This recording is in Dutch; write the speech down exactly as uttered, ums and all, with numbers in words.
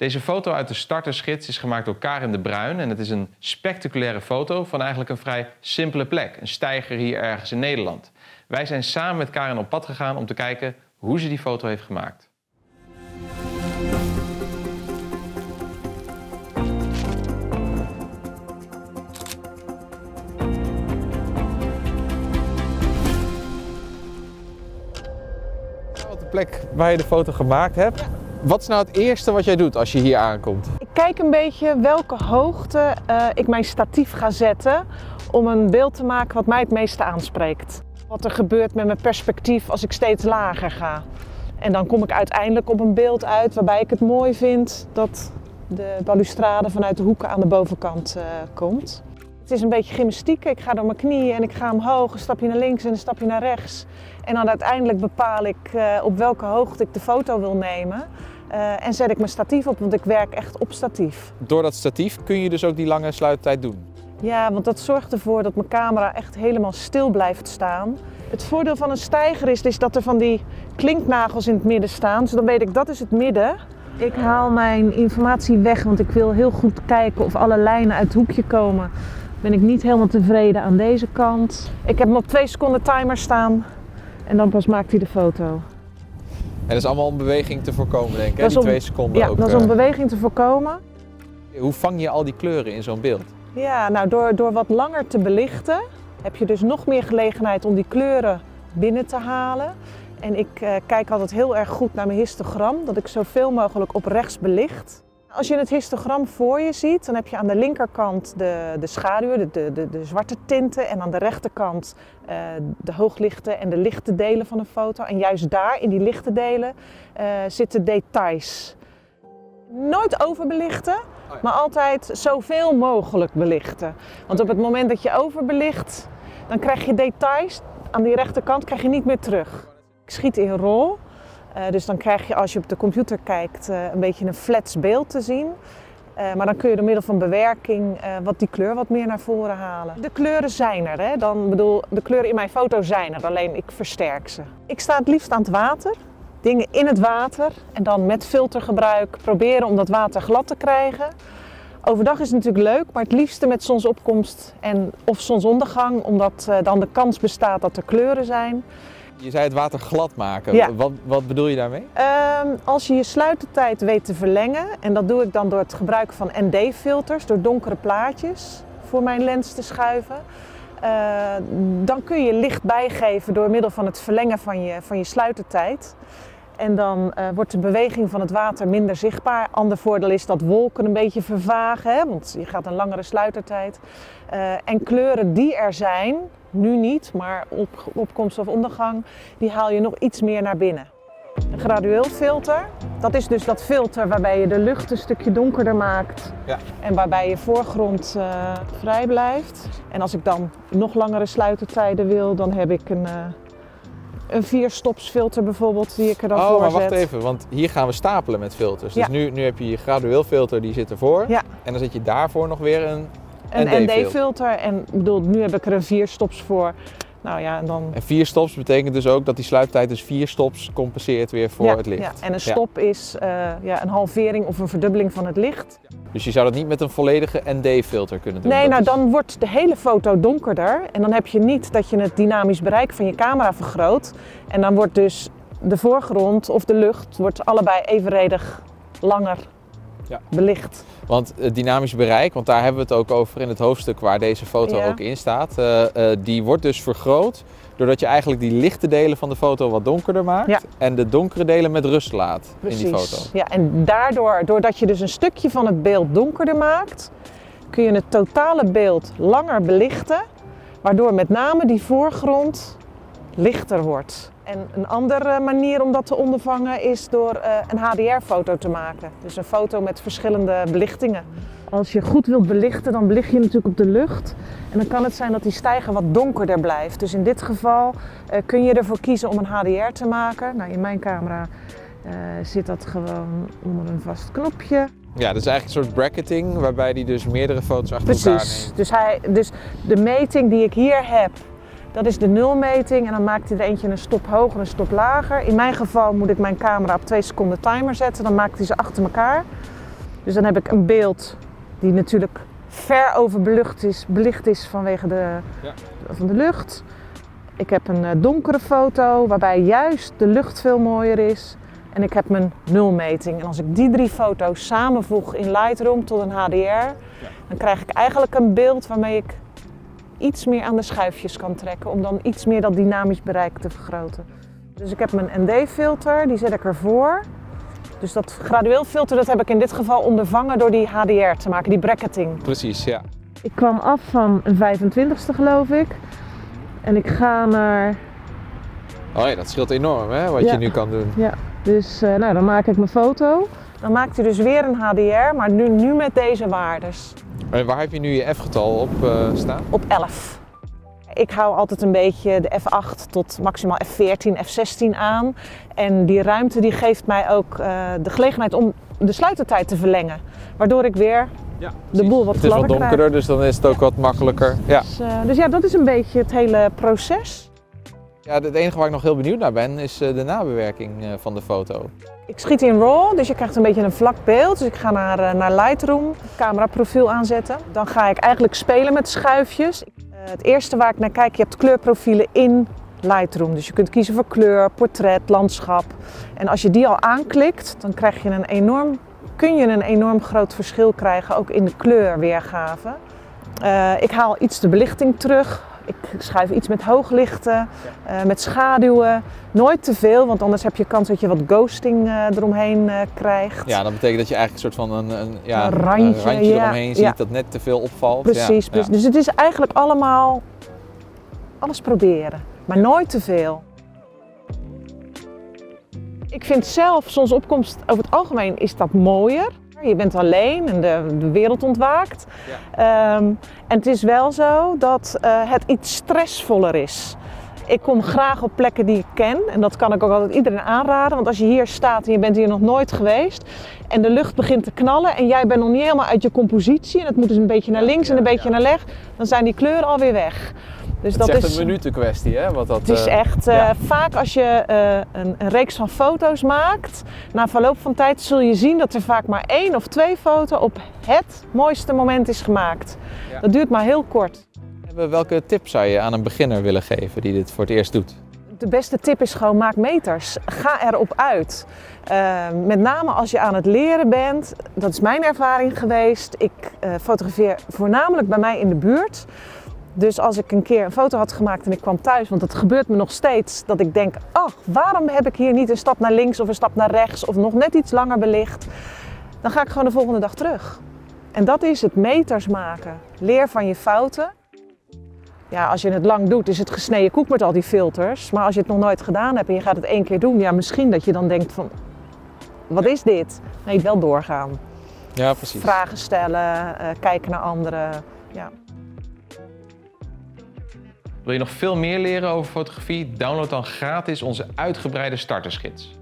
Deze foto uit de startersgids is gemaakt door Karin de Bruin en het is een spectaculaire foto van eigenlijk een vrij simpele plek, een steiger hier ergens in Nederland. Wij zijn samen met Karin op pad gegaan om te kijken hoe ze die foto heeft gemaakt. Op de plek waar je de foto gemaakt hebt. Ja. Wat is nou het eerste wat jij doet als je hier aankomt? Ik kijk een beetje welke hoogte uh, ik mijn statief ga zetten om een beeld te maken wat mij het meeste aanspreekt. Wat er gebeurt met mijn perspectief als ik steeds lager ga. En dan kom ik uiteindelijk op een beeld uit waarbij ik het mooi vind dat de balustrade vanuit de hoeken aan de bovenkant uh, komt. Het is een beetje gymnastiek. Ik ga door mijn knieën en ik ga omhoog, een stapje naar links en een stapje naar rechts. En dan uiteindelijk bepaal ik uh, op welke hoogte ik de foto wil nemen. Uh, en zet ik mijn statief op, want ik werk echt op statief. Door dat statief kun je dus ook die lange sluittijd doen? Ja, want dat zorgt ervoor dat mijn camera echt helemaal stil blijft staan. Het voordeel van een steiger is, is dat er van die klinknagels in het midden staan. Dus dan weet ik, dat is het midden. Ik haal mijn informatie weg, want ik wil heel goed kijken of alle lijnen uit het hoekje komen. Ben ik niet helemaal tevreden aan deze kant. Ik heb hem op twee seconden timer staan en dan pas maakt hij de foto. En dat is allemaal om beweging te voorkomen, denk ik, hè? Die om, twee seconden ja, ook. dat is om beweging te voorkomen. Hoe vang je al die kleuren in zo'n beeld? Ja, nou door, door wat langer te belichten heb je dus nog meer gelegenheid om die kleuren binnen te halen. En ik uh, kijk altijd heel erg goed naar mijn histogram, dat ik zoveel mogelijk op rechts belicht. Als je het histogram voor je ziet, dan heb je aan de linkerkant de, de schaduw, de, de, de, de zwarte tinten en aan de rechterkant uh, de hooglichte en de lichte delen van een foto. En juist daar, in die lichte delen, uh, zitten details. Nooit overbelichten, maar altijd zoveel mogelijk belichten. Want op het moment dat je overbelicht, dan krijg je details aan die rechterkant krijg je niet meer terug. Ik schiet in RAW. Uh, dus dan krijg je als je op de computer kijkt uh, een beetje een flats beeld te zien. Uh, maar dan kun je door middel van bewerking uh, wat die kleur wat meer naar voren halen. De kleuren zijn er, hè? Dan bedoel, de kleuren in mijn foto zijn er, alleen ik versterk ze. Ik sta het liefst aan het water, dingen in het water en dan met filtergebruik proberen om dat water glad te krijgen. Overdag is het natuurlijk leuk, maar het liefste met zonsopkomst en, of zonsondergang, omdat uh, dan de kans bestaat dat er kleuren zijn. Je zei het water glad maken. Ja. Wat, wat bedoel je daarmee? Um, als je je sluitertijd weet te verlengen, en dat doe ik dan door het gebruiken van N D-filters, door donkere plaatjes voor mijn lens te schuiven, uh, dan kun je licht bijgeven door middel van het verlengen van je, van je sluitertijd. En dan uh, wordt de beweging van het water minder zichtbaar. Ander voordeel is dat wolken een beetje vervagen, hè? Want je gaat een langere sluitertijd. Uh, en kleuren die er zijn, nu niet, maar op opkomst of ondergang, die haal je nog iets meer naar binnen. Een gradueel filter, dat is dus dat filter waarbij je de lucht een stukje donkerder maakt. Ja. En waarbij je voorgrond uh, vrij blijft. En als ik dan nog langere sluitertijden wil, dan heb ik een... Uh, Een vierstopsfilter bijvoorbeeld, die ik er dan oh, voor maar zet. wacht even, want hier gaan we stapelen met filters. Dus ja. nu, nu heb je je gradueel filter, die zit ervoor. Ja. En dan zet je daarvoor nog weer een Een N D-filter. En bedoel, nu heb ik er een vierstops voor. Nou ja, en dan... En vier stops betekent dus ook dat die sluittijd dus vier stops compenseert weer voor ja, het licht. Ja. En een stop ja. is uh, ja, een halvering of een verdubbeling van het licht. Dus je zou dat niet met een volledige N D-filter kunnen doen? Nee, nou is... dan wordt de hele foto donkerder. En dan heb je niet dat je het dynamisch bereik van je camera vergroot. En dan wordt dus de voorgrond of de lucht wordt allebei evenredig langer ja. belicht. Want het dynamisch bereik, want daar hebben we het ook over in het hoofdstuk waar deze foto ja. ook in staat, uh, uh, die wordt dus vergroot doordat je eigenlijk die lichte delen van de foto wat donkerder maakt ja. en de donkere delen met rust laat Precies. in die foto. Ja, en daardoor, doordat je dus een stukje van het beeld donkerder maakt, kun je het totale beeld langer belichten, waardoor met name die voorgrond lichter wordt. En een andere manier om dat te ondervangen is door uh, een H D R-foto te maken. Dus een foto met verschillende belichtingen. Als je goed wilt belichten, dan belicht je natuurlijk op de lucht. En dan kan het zijn dat die steiger wat donkerder blijft. Dus in dit geval uh, kun je ervoor kiezen om een H D R te maken. Nou, in mijn camera uh, zit dat gewoon onder een vast knopje. Ja, dat is eigenlijk een soort bracketing waarbij die dus meerdere foto's achter Precies. elkaar neemt. Dus, hij, dus de meting die ik hier heb, dat is de nulmeting en dan maakt hij er eentje een stop hoger en een stop lager. In mijn geval moet ik mijn camera op twee seconden timer zetten, dan maakt hij ze achter elkaar. Dus dan heb ik een beeld die natuurlijk ver overbelicht is, belicht is vanwege de, ja. van de lucht. Ik heb een donkere foto waarbij juist de lucht veel mooier is. En ik heb mijn nulmeting. En als ik die drie foto's samenvoeg in Lightroom tot een H D R, ja. dan krijg ik eigenlijk een beeld waarmee ik iets meer aan de schuifjes kan trekken om dan iets meer dat dynamisch bereik te vergroten. Dus ik heb mijn N D-filter, die zet ik ervoor. Dus dat gradueel filter dat heb ik in dit geval ondervangen door die H D R te maken, die bracketing. Precies, ja. Ik kwam af van een vijfentwintigste geloof ik. En ik ga naar... Oh ja, dat scheelt enorm hè, wat ja. je nu kan doen. Ja, dus uh, nou, dan maak ik mijn foto. Dan maakt hij dus weer een H D R, maar nu, nu met deze waardes. En waar heb je nu je F-getal op uh, staan? Op elf. Ik hou altijd een beetje de F acht tot maximaal F veertien, F zestien aan. En die ruimte die geeft mij ook uh, de gelegenheid om de sluitertijd te verlengen. Waardoor ik weer ja, de boel wat gladder krijg. Het is wat donkerder, krijg. Dus dan is het ook ja. wat makkelijker. Ja. Dus, uh, dus ja, dat is een beetje het hele proces. Ja, het enige waar ik nog heel benieuwd naar ben is de nabewerking van de foto. Ik schiet in RAW, dus je krijgt een beetje een vlak beeld. Dus ik ga naar, naar Lightroom, cameraprofiel aanzetten. Dan ga ik eigenlijk spelen met schuifjes. Het eerste waar ik naar kijk, je hebt kleurprofielen in Lightroom. Dus je kunt kiezen voor kleur, portret, landschap. En als je die al aanklikt, dan krijg je een enorm, kun je een enorm groot verschil krijgen, ook in de kleurweergave. Uh, ik haal iets de belichting terug. Ik schuif iets met hooglichten, uh, met schaduwen. Nooit te veel, want anders heb je kans dat je wat ghosting uh, eromheen uh, krijgt. Ja, dat betekent dat je eigenlijk een soort van een, een, ja, een randje, een randje ja, eromheen ziet ja. dat net te veel opvalt. Precies, ja, precies. Ja. Dus het is eigenlijk allemaal alles proberen, maar nooit te veel. Ik vind zelf zonsopkomst over het algemeen is dat mooier. Je bent alleen en de, de wereld ontwaakt. Ja. Um, en het is wel zo dat uh, het iets stressvoller is. Ik kom graag op plekken die ik ken en dat kan ik ook altijd iedereen aanraden. Want als je hier staat en je bent hier nog nooit geweest en de lucht begint te knallen en jij bent nog niet helemaal uit je compositie en het moet dus een beetje naar links en een beetje naar rechts, dan zijn die kleuren alweer weg. Dus het dat is echt is een minutenkwestie, hè? Wat dat, het is echt, uh, ja. vaak als je uh, een, een reeks van foto's maakt, na verloop van tijd zul je zien dat er vaak maar één of twee foto's op het mooiste moment is gemaakt. Ja. Dat duurt maar heel kort. Welke tip zou je aan een beginner willen geven die dit voor het eerst doet? De beste tip is gewoon maak meters. Ga erop uit. Uh, met name als je aan het leren bent, dat is mijn ervaring geweest. Ik uh, fotografeer voornamelijk bij mij in de buurt. Dus als ik een keer een foto had gemaakt en ik kwam thuis, want dat gebeurt me nog steeds, dat ik denk, ach, waarom heb ik hier niet een stap naar links of een stap naar rechts of nog net iets langer belicht? Dan ga ik gewoon de volgende dag terug. En dat is het meters maken. Leer van je fouten. Ja, als je het lang doet, is het gesneden koek met al die filters. Maar als je het nog nooit gedaan hebt en je gaat het één keer doen, ja, misschien dat je dan denkt van, wat is dit? Nee, wel doorgaan. Ja, precies. Vragen stellen, uh, kijken naar anderen. Ja. Wil je nog veel meer leren over fotografie? Download dan gratis onze uitgebreide startersgids.